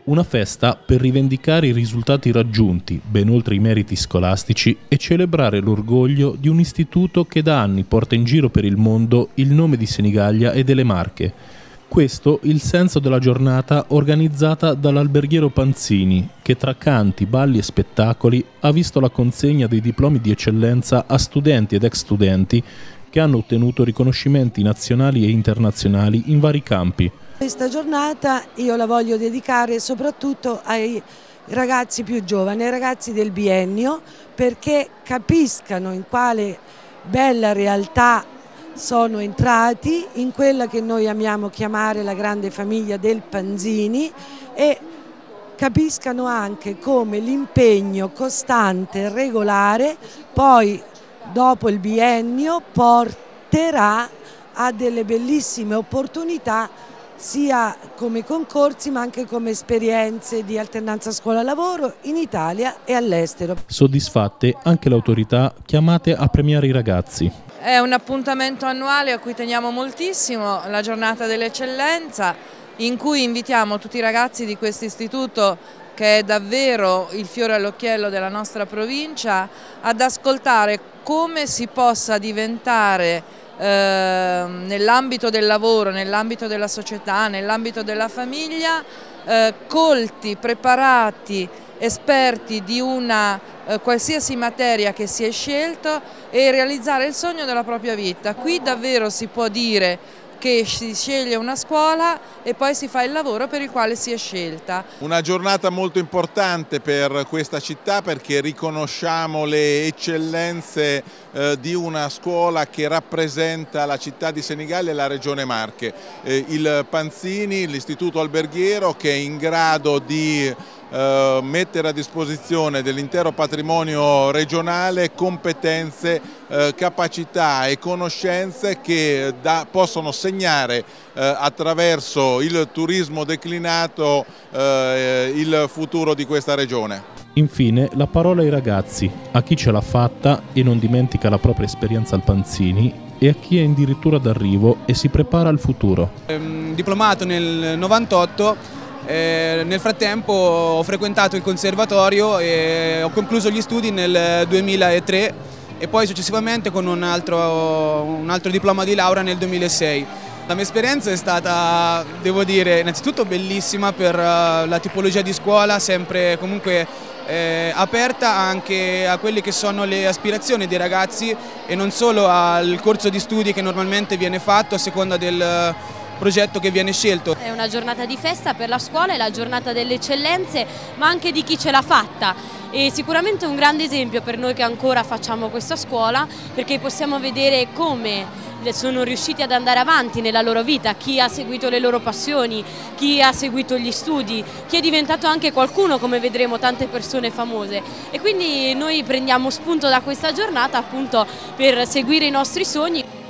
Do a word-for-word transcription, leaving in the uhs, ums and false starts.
Una festa per rivendicare i risultati raggiunti, ben oltre i meriti scolastici, e celebrare l'orgoglio di un istituto che da anni porta in giro per il mondo il nome di Senigallia e delle Marche. Questo il senso della giornata organizzata dall'alberghiero Panzini, che tra canti, balli e spettacoli ha visto la consegna dei diplomi di eccellenza a studenti ed ex studenti che hanno ottenuto riconoscimenti nazionali e internazionali in vari campi. Questa giornata io la voglio dedicare soprattutto ai ragazzi più giovani, ai ragazzi del biennio, perché capiscano in quale bella realtà sono entrati, in quella che noi amiamo chiamare la grande famiglia del Panzini, e capiscano anche come l'impegno costante e regolare poi dopo il biennio porterà a delle bellissime opportunità sia come concorsi ma anche come esperienze di alternanza scuola-lavoro in Italia e all'estero. Soddisfatte anche le autorità chiamate a premiare i ragazzi. È un appuntamento annuale a cui teniamo moltissimo, la giornata dell'eccellenza, in cui invitiamo tutti i ragazzi di questo istituto, che è davvero il fiore all'occhiello della nostra provincia, ad ascoltare come si possa diventare Eh, nell'ambito del lavoro, nell'ambito della società, nell'ambito della famiglia, eh, colti, preparati, esperti di una eh, qualsiasi materia che si è scelto e realizzare il sogno della propria vita. Qui davvero si può dire che si sceglie una scuola e poi si fa il lavoro per il quale si è scelta. Una giornata molto importante per questa città perché riconosciamo le eccellenze eh, di una scuola che rappresenta la città di Senigallia e la regione Marche. Eh, il Panzini, l'istituto alberghiero, che è in grado di Uh, mettere a disposizione dell'intero patrimonio regionale competenze, uh, capacità e conoscenze che da, possono segnare uh, attraverso il turismo declinato uh, il futuro di questa regione. Infine la parola ai ragazzi, a chi ce l'ha fatta e non dimentica la propria esperienza al Panzini e a chi è addirittura d'arrivo e si prepara al futuro. Ehm, diplomato nel novantotto. Eh, nel frattempo ho frequentato il conservatorio e ho concluso gli studi nel duemilatré e poi successivamente con un altro, un altro diploma di laurea nel duemilasei. La mia esperienza è stata, devo dire, innanzitutto bellissima per uh, la tipologia di scuola, sempre comunque eh, aperta anche a quelle che sono le aspirazioni dei ragazzi e non solo al corso di studi che normalmente viene fatto a seconda del progetto che viene scelto. È una giornata di festa per la scuola, è la giornata delle eccellenze, ma anche di chi ce l'ha fatta. E sicuramente un grande esempio per noi che ancora facciamo questa scuola, perché possiamo vedere come sono riusciti ad andare avanti nella loro vita, chi ha seguito le loro passioni, chi ha seguito gli studi, chi è diventato anche qualcuno, come vedremo tante persone famose. E quindi noi prendiamo spunto da questa giornata appunto per seguire i nostri sogni.